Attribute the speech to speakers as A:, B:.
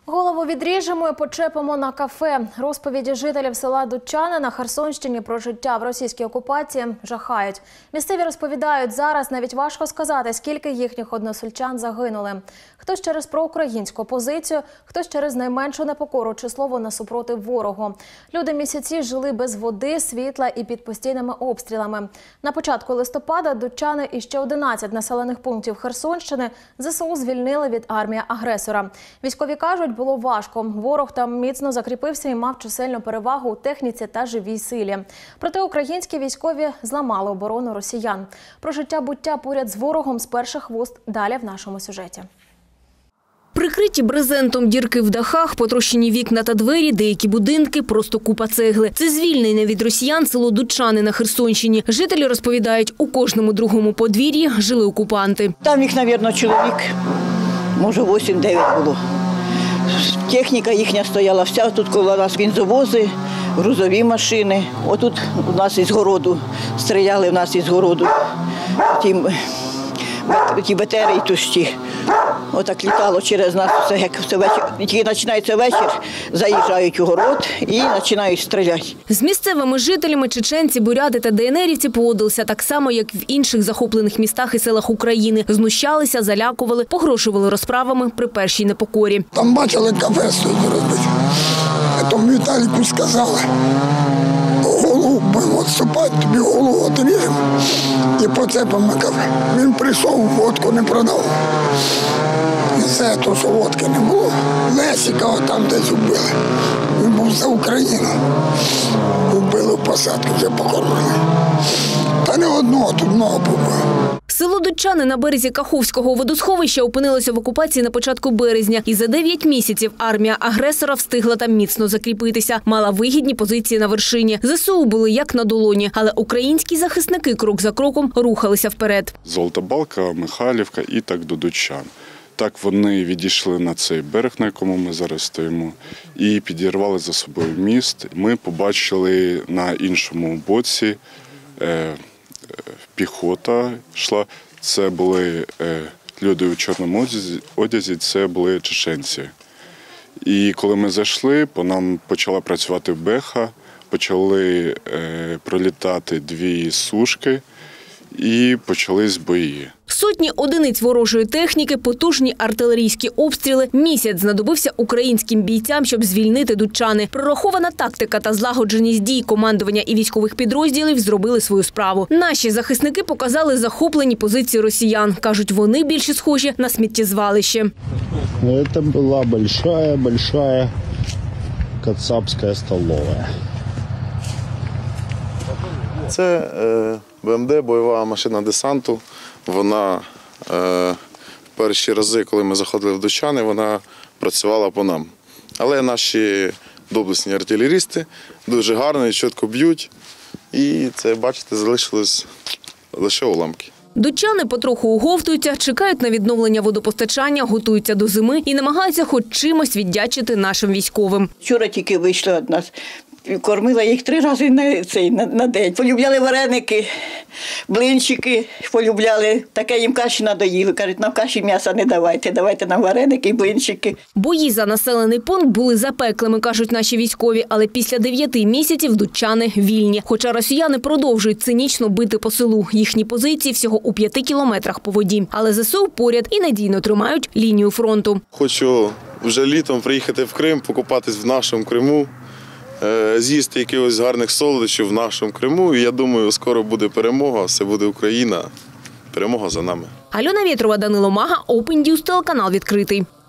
A: Голову відріжемо і почепимо на кафе. Розповіді жителів села Дудчани на Херсонщині про життя в російській окупації жахають. Місцеві розповідають, зараз навіть важко сказати, скільки їхніх односельчан загинули. Хтось через проукраїнську позицію, хтось через найменшу непокору чи слово насупроти ворогу. Люди місяці жили без води, світла і під постійними обстрілами. На початку листопада Дудчани і ще 11 населених пунктів Херсонщини ЗСУ звільнили від армії-агресора. Військові кажуть, було важко. Ворог там міцно закріпився і мав чисельну перевагу у техніці та живій силі. Проте українські військові зламали оборону росіян. Про життя-буття поряд з ворогом з перших вуст далі в нашому сюжеті.
B: Прикриті брезентом дірки в дахах, потрощені вікна та двері, деякі будинки – просто купа цегли. Це звільнене від росіян село Дудчани на Херсонщині. Жителі розповідають, у кожному другому подвір'ї жили окупанти.
C: Там їх, мабуть, чоловік, може 8-9 було. Техніка їхня стояла вся, тут коло нас бензовози, грузові машини. Отут у нас із городу, стріляли в нас із городу, ті БТРи і тушті. Отак літало через нас, тільки починається вечір, заїжджають у город і починають стріляти.
B: З місцевими жителями чеченці, буряти та ДНРівці поводилися так само, як в інших захоплених містах і селах України. Знущалися, залякували, погрожували розправами при першій непокорі.
D: Там бачили, кафе стоїть розбите. Тому Віталіку сказали, голову будемо відступати, тобі голову відріжемо і поцепимо на кафе. Він прийшов, водку не продав. І все, то, що водки не було. Лесіка там десь вбили. Він був за Україну. Вбили в посадку, вже покормили. Та не одного, тут много було.
B: Село Дудчани на березі Каховського водосховища опинилося в окупації на початку березня. І за 9 місяців армія агресора встигла там міцно закріпитися. Мала вигідні позиції на вершині. ЗСУ були як на долоні. Але українські захисники крок за кроком рухалися вперед.
E: Золота Балка, Михайлівка і так до Дудчан. Так вони відійшли на цей берег, на якому ми зараз стоїмо, і підірвали за собою міст. Ми побачили на іншому боці піхота йшла. Це були люди у чорному одязі, це були чеченці. І коли ми зайшли, по нам почала працювати беха, почали пролітати 2 сушки і почались бої.
B: Сотні одиниць ворожої техніки, потужні артилерійські обстріли. Місяць знадобився українським бійцям, щоб звільнити Дудчани. Прорахована тактика та злагодженість дій командування і військових підрозділів зробили свою справу. Наші захисники показали захоплені позиції росіян. Кажуть, вони більше схожі на сміттєзвалище.
F: Це була большая кацапська столова.
G: Це БМД, бойова машина десанту. Вона в перші рази, коли ми заходили в Дудчани, вона працювала по нам. Але наші доблесні артилерісти дуже гарно і чітко б'ють. І це, бачите, залишилось лише уламки.
B: Дудчани потроху оговтуються, чекають на відновлення водопостачання, готуються до зими і намагаються хоч чимось віддячити нашим військовим.
C: Вчора тільки вийшли від нас. Кормила їх 3 рази на день. Полюбляли вареники, блинчики, полюбляли. Таке їм каші надоїли. Кажуть, нам каші м'яса не давайте, давайте нам вареники і блинчики.
B: Бої за населений пункт були запеклими, кажуть наші військові, але після 9 місяців Дудчани вільні. Хоча росіяни продовжують цинічно бити по селу. Їхні позиції всього у 5 кілометрах по воді. Але ЗСУ поряд і надійно тримають лінію фронту.
G: Хочу вже літом приїхати в Крим, покупатись в нашому Криму. З'їсти якихось гарних солодощів в нашому Криму. І я думаю, скоро буде перемога, все буде Україна. Перемога за нами.
B: Альона Вєтрова, Данило Мага, Open News, телеканал «Відкритий».